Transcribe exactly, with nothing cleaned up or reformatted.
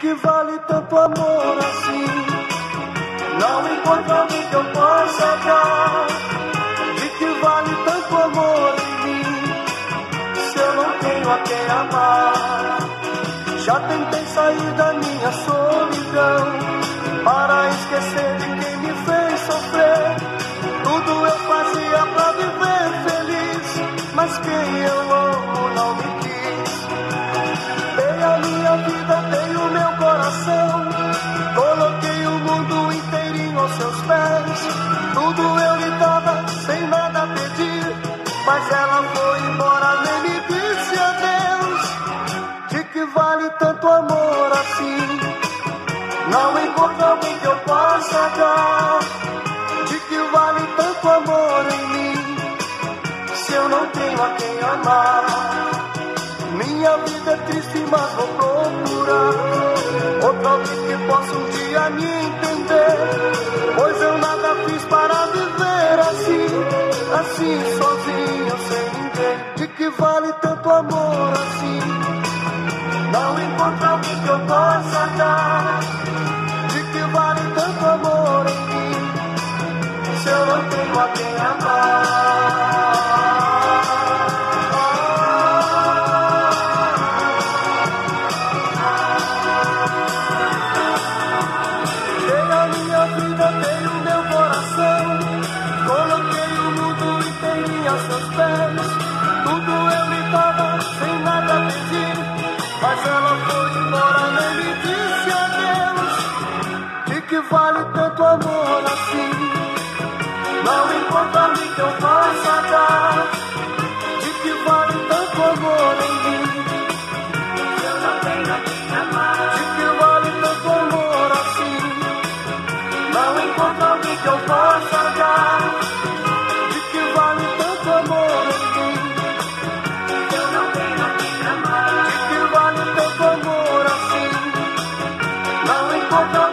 que vale tanto amor assim? Não encontro alguém que eu possa dar. De que vale tanto amor em mim, se eu não tenho a quem amar? Já tentei sair da minha solidão para esquecer de quem me fez sofrer. Tudo eu fazia pra viver feliz, mas quem eu amo não me quis. Dei a minha vida, dei o meu coração, coloquei o mundo inteirinho aos seus pés. Tudo eu lhe dava sem nada pedir, mas ela foi embora, nem me disse adeus. De que vale tanto amor assim? Não encontro alguém que eu possa dar. De que vale tanto amor em mim, se eu não tenho a quem amar? Minha vida é triste, mas vou procurar outro alguém que possa um dia me entender, pois eu nada fiz para viver assim, assim sozinho, sem ninguém. De que vale tanto amor assim? Não encontro alguém que eu possa dar. De que vale tanto amor em mim, se eu não tenho a quem amar? Dei a minha vida, dei o meu coração, coloquei o mundo inteirinho aos seus pés. Tudo eu lhe dava sem nada pedir, mas ela foi embora, nem me disse adeus. De que vale tanto amor assim? Não encontro alguém que eu possa dar. De que vale tanto amor em mim, se eu não tenho a quem amar? De que vale tanto amor assim? Não encontro alguém que eu possa dar. De que vale tanto amor em mim, se eu não tenho a quem amar? De que vale tanto amor assim? Não encontro